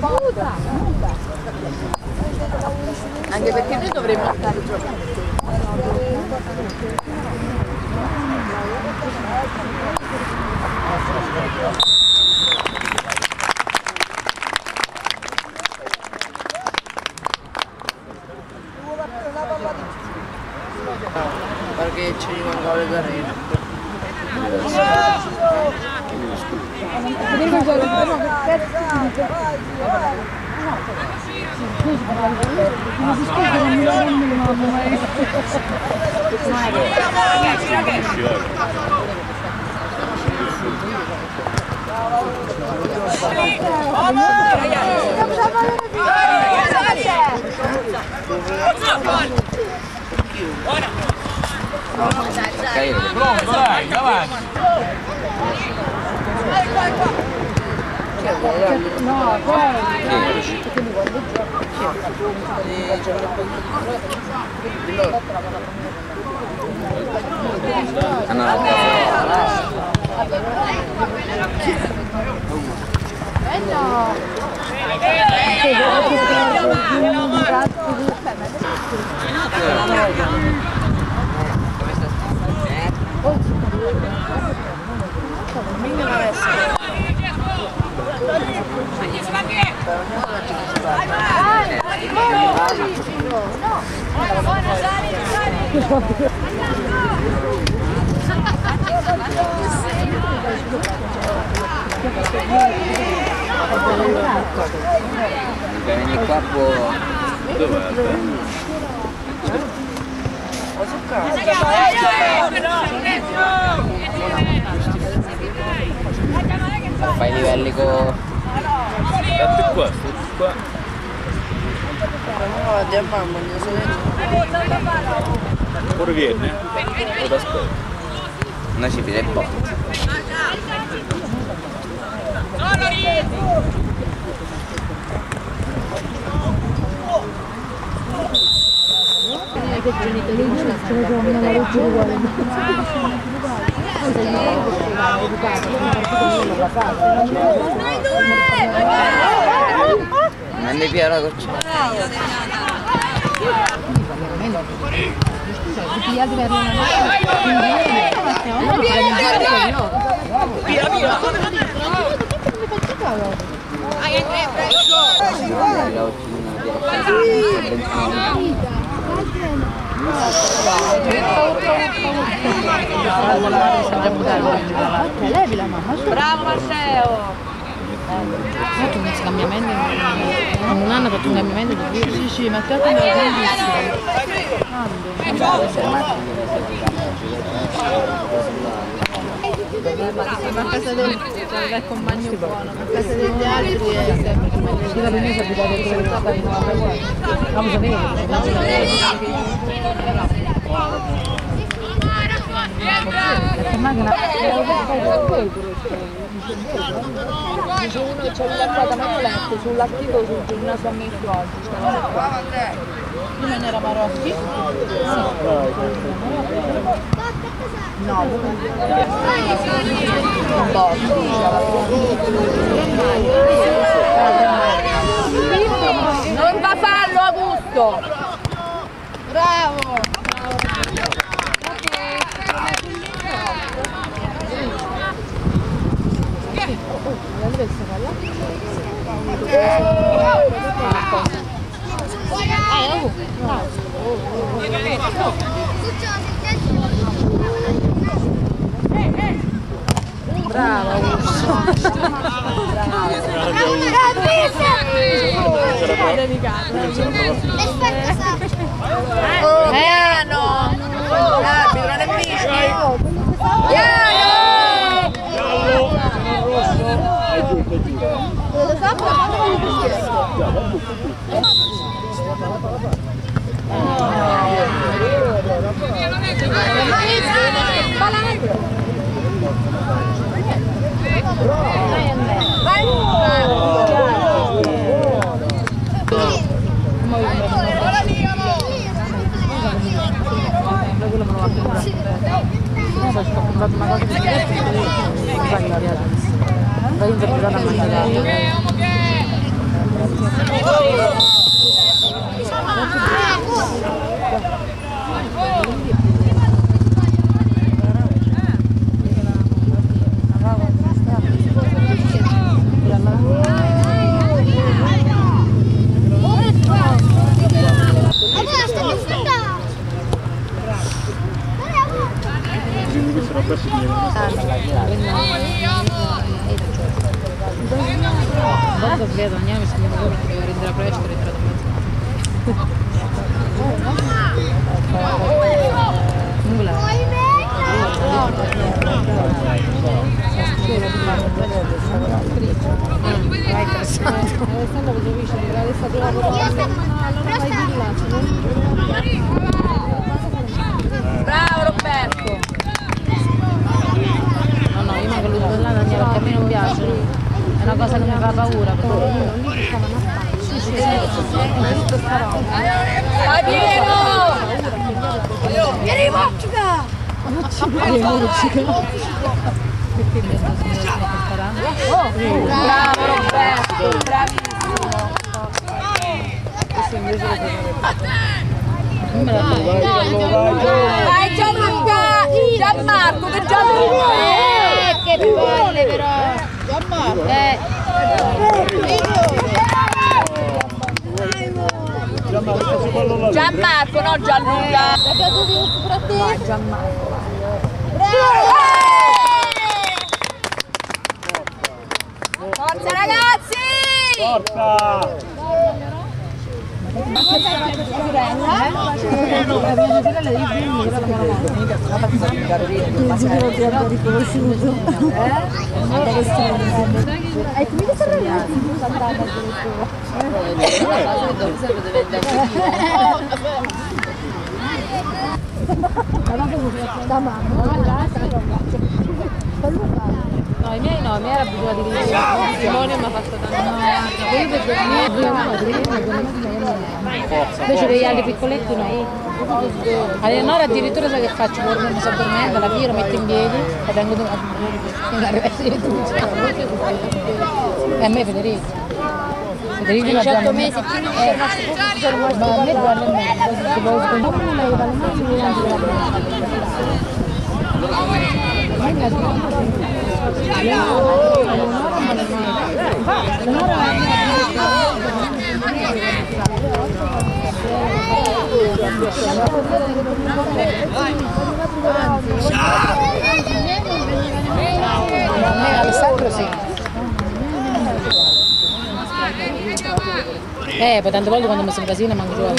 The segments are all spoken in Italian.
Anche perché noi dovremmo stare giocando. Perché ci rimangono le carrine. Pronto, dai, avanti. No, Vieni qua può... Fai i livelli con... State qua, qua. Pure viene? O da aspetta? Noi ci vede botte. che genitori non ce la fanno una legge uguale. Non ne via la goccia. Via, via! Levi la mamma. Bravo Matteo! Ha fatto un scambiamento, un anno ha fatto un cambiamento di più. Sì, sì, Matteo è grandissimo. Ma a casa del compagno buono, a casa degli altri è sempre come si la prima abitare con il papà di vamos a Dice uno che c'è l'alzata ma io letto sull'articolo sul gimnasio a messo oggi. prima era Marocchi? No, un botto. Non va fallo Augusto! Bravo! Bravo! Piano! L'arbitro non è mischio! Piano! ho svegliato ogni anno mi sembra che doveva rendere presto e rientrato in mezzo. Nulla. Bravo Roberto! No, io manco l'uso là, perché a me non piacciono. È una cosa che mi fa paura. Vai Piero! Vieni Moccica! Bravo Roberto, bravissimo! Vai Gianluca! Gianmarco, che Gianluca! Che palle però! Gianmarco, no Gianluca! Vai Gianmarco! Forza ragazzi! Forza! No, i miei era abituati di Simone mi ha fatto tanto. Invece degli altri piccoletti no. Allora addirittura sai che faccio? Mi si addormenta, la via lo metto in piedi e vengo e a me Federico 18 mesi più non c'è ma a me guarda Alessandro sì. Poi tante volte quando mi si incasina manco giù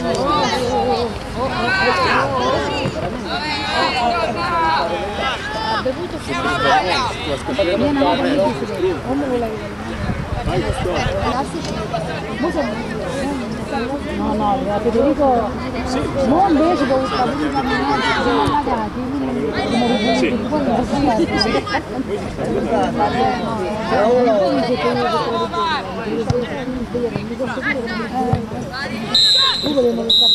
no, Federico non invece può stare pagati